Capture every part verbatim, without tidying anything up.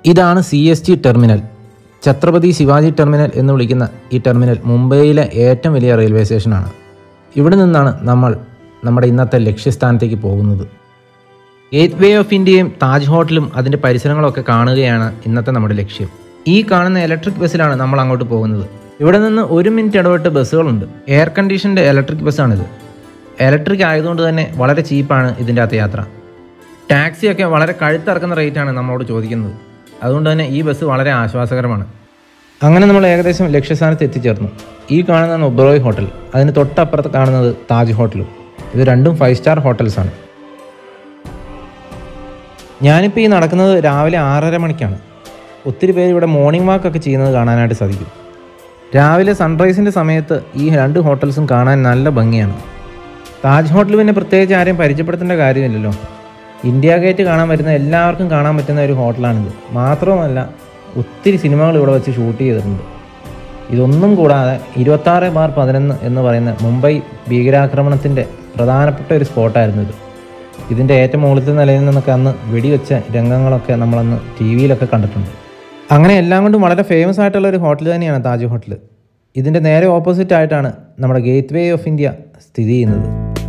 ഇതാണ് C S T terminal. Chhatrapati Shivaji terminal എന്ന് വിളിക്കുന്ന ഈ ടെർമിനൽ മുംബൈയിലെ ഏറ്റവും വലിയ റെയിൽവേ സ്റ്റേഷനാണ്. ഇവിടെ നിന്നാണ് നമ്മൾ നമ്മുടെ ഇന്നത്തെ ലക്ഷ്യസ്ഥാനത്തേക്ക് പോകുന്നത്. ഗേറ്റ് വേ ഓഫ് ഇന്ത്യയും താജ് ഹോട്ടലും അതിൻ്റെ പരിസരങ്ങളൊക്കെ കാണുകയാണ് ഇന്നത്തെ നമ്മുടെ ലക്ഷ്യം. ഈ കാണുന്ന ഇലക്ട്രിക് ബസ്സിലാണ് നമ്മൾ അങ്ങോട്ട് പോകുന്നത്. ഇവിടെ നിന്ന് ഒരു മിനിറ്റ് ഇടവിട്ട് ബസ്സുകളുണ്ട്. എയർ കണ്ടീഷൻ്റെ ഇലക്ട്രിക് ബസ്സാണിത്. ഇലക്ട്രിക് ആയതുകൊണ്ട് തന്നെ വളരെ ചീപ്പാണ് ഇതിൻ്റെ അകത്ത് യാത്ര. ടാക്സിയൊക്കെ വളരെ കഴുത്തിറക്കുന്ന റേറ്റാണ് നമ്മളോട് ചോദിക്കുന്നത്. അതുകൊണ്ട് തന്നെ ഈ ബസ് വളരെ ആശ്വാസകരമാണ്. അങ്ങനെ നമ്മൾ ഏകദേശം ലക്ഷ്യസ്ഥാനത്ത് എത്തിച്ചേർന്നു. ഈ കാണുന്നതാണ് ഒബ്റോയ് ഹോട്ടൽ, അതിന് തൊട്ടപ്പുറത്ത് കാണുന്നത് താജ് ഹോട്ടലും. ഇത് രണ്ടും ഫൈവ് സ്റ്റാർ ഹോട്ടൽസാണ്. ഞാനിപ്പോൾ ഈ നടക്കുന്നത് രാവിലെ ആറര മണിക്കാണ്. ഒത്തിരി പേര് ഇവിടെ മോർണിംഗ് വാക്കൊക്കെ ചെയ്യുന്നത് കാണാനായിട്ട് സാധിക്കും. രാവിലെ സൺറൈസിൻ്റെ സമയത്ത് ഈ രണ്ട് ഹോട്ടൽസും കാണാൻ നല്ല ഭംഗിയാണ്. താജ് ഹോട്ടൽ പിന്നെ പ്രത്യേകിച്ച് ആരെയും പരിചയപ്പെടുത്തേണ്ട കാര്യമില്ലല്ലോ. ഇന്ത്യ ഗേറ്റ് കാണാൻ പറ്റുന്ന എല്ലാവർക്കും കാണാൻ പറ്റുന്ന ഒരു ഹോട്ടലാണിത്. മാത്രവുമല്ല ഒത്തിരി സിനിമകൾ ഇവിടെ വെച്ച് ഷൂട്ട് ചെയ്തിട്ടുണ്ട്. ഇതൊന്നും കൂടാതെ ഇരുപത്താറ് ബാർ പതിനൊന്ന് എന്ന് പറയുന്ന മുംബൈ ഭീകരാക്രമണത്തിൻ്റെ പ്രധാനപ്പെട്ട ഒരു സ്പോട്ടായിരുന്നു ഇത്. ഇതിൻ്റെ ഏറ്റവും മുകളിലത്തെ നിലയിൽ നിന്നൊക്കെ അന്ന് വെടിവെച്ച രംഗങ്ങളൊക്കെ നമ്മളന്ന് ടി വിയിലൊക്കെ കണ്ടിട്ടുണ്ട്. അങ്ങനെ എല്ലാം കൊണ്ടും വളരെ ഫേമസ് ആയിട്ടുള്ള ഒരു ഹോട്ടൽ തന്നെയാണ് താജ് ഹോട്ടൽ. ഇതിൻ്റെ നേരെ ഓപ്പോസിറ്റ് ആയിട്ടാണ് നമ്മുടെ ഗേറ്റ് വേ ഓഫ് ഇന്ത്യ സ്ഥിതി ചെയ്യുന്നത്.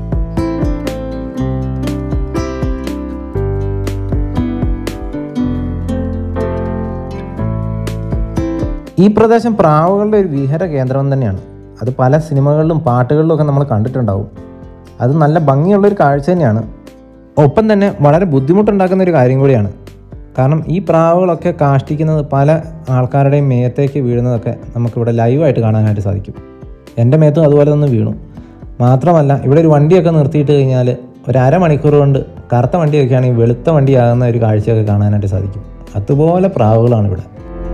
ഈ പ്രദേശം പ്രാവുകളുടെ ഒരു വിഹര കേന്ദ്രം തന്നെയാണ്. അത് പല സിനിമകളിലും പാട്ടുകളിലും ഒക്കെ നമ്മൾ കണ്ടിട്ടുണ്ടാവും. അത് നല്ല ഭംഗിയുള്ളൊരു കാഴ്ച തന്നെയാണ്. ഒപ്പം തന്നെ വളരെ ബുദ്ധിമുട്ടുണ്ടാക്കുന്ന ഒരു കാര്യം കൂടിയാണ്. കാരണം ഈ പ്രാവുകളൊക്കെ കാഷ്ടിക്കുന്നത് പല ആൾക്കാരുടെയും മേത്തേക്ക് വീഴുന്നതൊക്കെ നമുക്കിവിടെ ലൈവായിട്ട് കാണാനായിട്ട് സാധിക്കും. എൻ്റെ മേത്തും അതുപോലെ തന്നെ വീണു. മാത്രമല്ല ഇവിടെ ഒരു വണ്ടിയൊക്കെ നിർത്തിയിട്ട് കഴിഞ്ഞാൽ ഒരു അരമണിക്കൂർ കൊണ്ട് കറുത്ത വണ്ടിയൊക്കെ ആണെങ്കിൽ വെളുത്ത വണ്ടിയാകുന്ന ഒരു കാഴ്ചയൊക്കെ കാണാനായിട്ട് സാധിക്കും. അതുപോലെ പ്രാവുകളാണ് ഇവിടെ.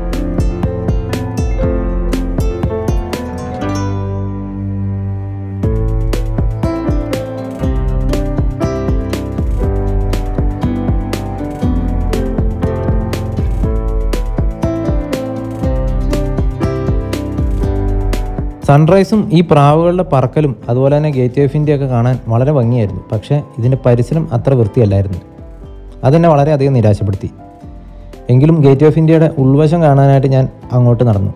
സൺറൈസും ഈ പ്രാവുകളുടെ പറക്കലും അതുപോലെ തന്നെ ഗേറ്റ് ഓഫ് ഇന്ത്യ ഒക്കെ കാണാൻ വളരെ ഭംഗിയായിരുന്നു. പക്ഷേ ഇതിൻ്റെ പരിസരം അത്ര വൃത്തിയല്ലായിരുന്നു. അതെന്നെ വളരെയധികം നിരാശപ്പെടുത്തി. എങ്കിലും ഗേറ്റ് ഓഫ് ഇന്ത്യയുടെ ഉൾവശം കാണാനായിട്ട് ഞാൻ അങ്ങോട്ട് നടന്നു.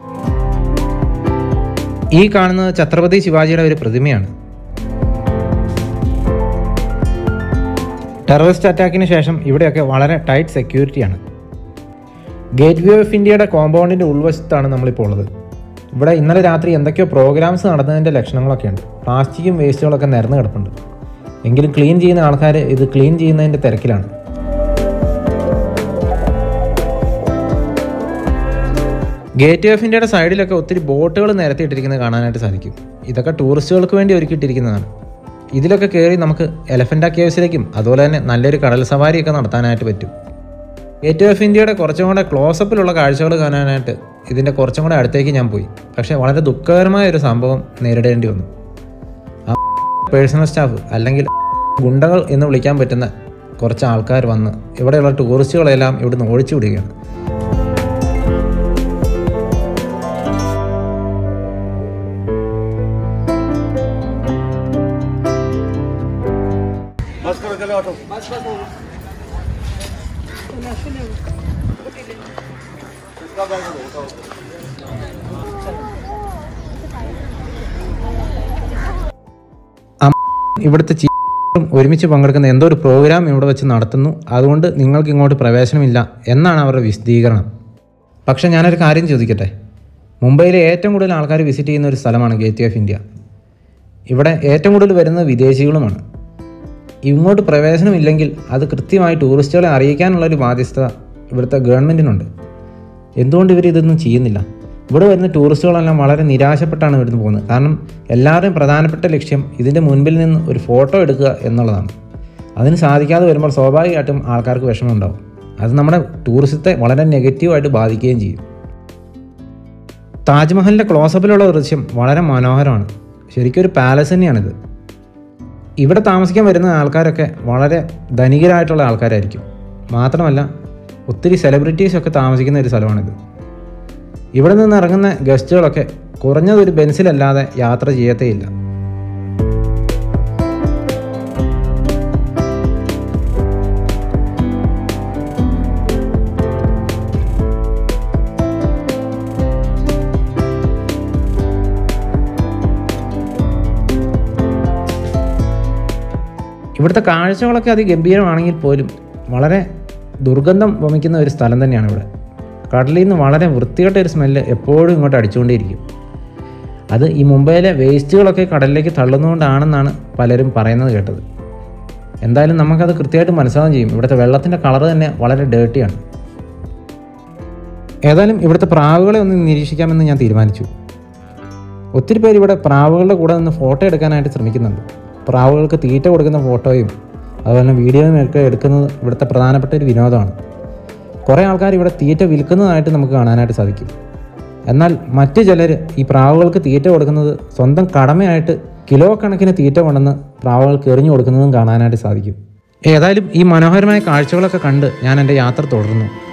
ഈ കാണുന്നത് ഛത്രപതി ശിവാജിയുടെ ഒരു പ്രതിമയാണ്. ടെററിസ്റ്റ് അറ്റാക്കിന് ശേഷം ഇവിടെയൊക്കെ വളരെ ടൈറ്റ് സെക്യൂരിറ്റിയാണ്. ഗേറ്റ് വേ ഓഫ് ഇന്ത്യയുടെ കോമ്പൗണ്ടിൻ്റെ ഉൾവശത്താണ് നമ്മളിപ്പോൾ ഉള്ളത്. ഇവിടെ ഇന്നലെ രാത്രി എന്തൊക്കെയോ പ്രോഗ്രാംസ് നടന്നതിൻ്റെ ലക്ഷണങ്ങളൊക്കെ ഉണ്ട്. പ്ലാസ്റ്റിക്കും വേസ്റ്റുകളൊക്കെ നിരന്ന് കിടപ്പുണ്ട്. എങ്കിലും ക്ലീൻ ചെയ്യുന്ന ആൾക്കാർ ഇത് ക്ലീൻ ചെയ്യുന്നതിൻ്റെ തിരക്കിലാണ്. ഗേറ്റ് ഓഫ് ഇന്ത്യയുടെ സൈഡിലൊക്കെ ഒത്തിരി ബോട്ടുകൾ നിരത്തിയിട്ടിരിക്കുന്നത് കാണാനായിട്ട് സാധിക്കും. ഇതൊക്കെ ടൂറിസ്റ്റുകൾക്ക് വേണ്ടി ഒരുക്കിയിട്ടിരിക്കുന്നതാണ്. ഇതിലൊക്കെ കയറി നമുക്ക് എലഫൻ്റ കേവ്സിലേക്കും അതുപോലെ തന്നെ നല്ലൊരു കടൽ സവാരിയൊക്കെ നടത്താനായിട്ട് പറ്റും. ഗേറ്റ് ഓഫ് ഇന്ത്യയുടെ കുറച്ചും കൂടെ ക്ലോസപ്പിലുള്ള കാഴ്ചകൾ കാണാനായിട്ട് ഇതിൻ്റെ കുറച്ചും കൂടെ അടുത്തേക്ക് ഞാൻ പോയി. പക്ഷേ വളരെ ദുഃഖകരമായ ഒരു സംഭവം നേരിടേണ്ടി വന്നു. ആ പേഴ്സണൽ സ്റ്റാഫ് അല്ലെങ്കിൽ ഗുണ്ടകൾ എന്ന് വിളിക്കാൻ പറ്റുന്ന കുറച്ച് ആൾക്കാർ വന്ന് ഇവിടെയുള്ള ടൂറിസ്റ്റുകളെല്ലാം ഇവിടുന്ന് ഓടിച്ചു വിടുകയാണ്. ഇവിടുത്തെ ചീഫും ഒരുമിച്ച് പങ്കെടുക്കുന്ന എന്തോ ഒരു പ്രോഗ്രാം ഇവിടെ വെച്ച് നടത്തുന്നു, അതുകൊണ്ട് നിങ്ങൾക്ക് ഇങ്ങോട്ട് പ്രവേശനമില്ല എന്നാണ് അവരുടെ വിശദീകരണം. പക്ഷേ ഞാനൊരു കാര്യം ചോദിക്കട്ടെ, മുംബൈയിലെ ഏറ്റവും കൂടുതൽ ആൾക്കാർ വിസിറ്റ് ചെയ്യുന്ന ഒരു സ്ഥലമാണ് ഗേറ്റ് ഓഫ് ഇന്ത്യ. ഇവിടെ ഏറ്റവും കൂടുതൽ വരുന്നത് വിദേശികളുമാണ്. ഇങ്ങോട്ട് പ്രവേശനമില്ലെങ്കിൽ അത് കൃത്യമായി ടൂറിസ്റ്റുകളെ അറിയിക്കാനുള്ളൊരു ബാധ്യത ഇവിടുത്തെ ഗവൺമെൻറ്റിനുണ്ട്. എന്തുകൊണ്ട് ഇവർ ഇതൊന്നും ചെയ്യുന്നില്ല? ഇവിടെ വരുന്ന ടൂറിസ്റ്റുകളെല്ലാം വളരെ നിരാശപ്പെട്ടാണ് ഇവിടുന്ന് പോകുന്നത്. കാരണം എല്ലാവരുടെയും പ്രധാനപ്പെട്ട ലക്ഷ്യം ഇതിൻ്റെ മുൻപിൽ നിന്ന് ഒരു ഫോട്ടോ എടുക്കുക എന്നുള്ളതാണ്. അതിന് സാധിക്കാതെ വരുമ്പോൾ സ്വാഭാവികമായിട്ടും ആൾക്കാർക്ക് വിഷമമുണ്ടാവും. അത് നമ്മുടെ ടൂറിസത്തെ വളരെ നെഗറ്റീവായിട്ട് ബാധിക്കുകയും ചെയ്യും. താജ്മഹലിൻ്റെ ക്ലോസപ്പിലുള്ള ദൃശ്യം വളരെ മനോഹരമാണ്. ശരിക്കും ഒരു പാലസ് തന്നെയാണിത്. ഇവിടെ താമസിക്കാൻ വരുന്ന ആൾക്കാരൊക്കെ വളരെ ധനികരായിട്ടുള്ള ആൾക്കാരായിരിക്കും. മാത്രമല്ല ഒത്തിരി സെലിബ്രിറ്റീസൊക്കെ താമസിക്കുന്ന ഒരു സ്ഥലമാണിത്. ഇവിടെ നിന്ന് ഇറങ്ങുന്ന ഗസ്റ്റുകളൊക്കെ കുറഞ്ഞതൊരു ബെൻസിലല്ലാതെ യാത്ര ചെയ്യത്തേയില്ല. ഇവിടുത്തെ കാഴ്ചകളൊക്കെ അതിഗംഭീരമാണെങ്കിൽ പോലും വളരെ ദുർഗന്ധം വമിക്കുന്ന ഒരു സ്ഥലം തന്നെയാണ് ഇവിടെ. കടലിൽ നിന്ന് വളരെ വൃത്തികെട്ട ഒരു സ്മെല്ല് എപ്പോഴും ഇങ്ങോട്ട് അടിച്ചുകൊണ്ടേയിരിക്കും. അത് ഈ മുംബൈയിലെ വേസ്റ്റുകളൊക്കെ കടലിലേക്ക് തള്ളുന്നതുകൊണ്ടാണെന്നാണ് പലരും പറയുന്നത് കേട്ടത്. എന്തായാലും നമുക്കത് കൃത്യമായിട്ട് മനസ്സിലാവുകയും ചെയ്യും. ഇവിടുത്തെ വെള്ളത്തിൻ്റെ കളർ തന്നെ വളരെ ഡേർട്ടിയാണ്. ഏതായാലും ഇവിടുത്തെ പ്രാവുകളെ ഒന്ന് നിരീക്ഷിക്കാമെന്ന് ഞാൻ തീരുമാനിച്ചു. ഒത്തിരി പേര് ഇവിടെ പ്രാവുകളുടെ കൂടെ നിന്ന് ഫോട്ടോ എടുക്കാനായിട്ട് ശ്രമിക്കുന്നുണ്ട്. പ്രാവുകൾക്ക് തീറ്റ കൊടുക്കുന്ന ഫോട്ടോയും അതുപോലെ തന്നെ വീഡിയോയും ഒക്കെ എടുക്കുന്നത് ഇവിടുത്തെ പ്രധാനപ്പെട്ട ഒരു വിനോദമാണ്. കുറേ ആൾക്കാർ ഇവിടെ തീറ്റ വിൽക്കുന്നതായിട്ട് നമുക്ക് കാണാനായിട്ട് സാധിക്കും. എന്നാൽ മറ്റ് ചിലർ ഈ പ്രാവുകൾക്ക് തീറ്റ കൊടുക്കുന്നത് സ്വന്തം കടമയായിട്ട് കിലോ കണക്കിന് തീറ്റ കൊണ്ടുവന്ന് പ്രാവുകൾക്ക് എറിഞ്ഞു കൊടുക്കുന്നതും കാണാനായിട്ട് സാധിക്കും. ഏതായാലും ഈ മനോഹരമായ കാഴ്ചകളൊക്കെ കണ്ട് ഞാൻ എൻ്റെ യാത്ര തുടർന്നു.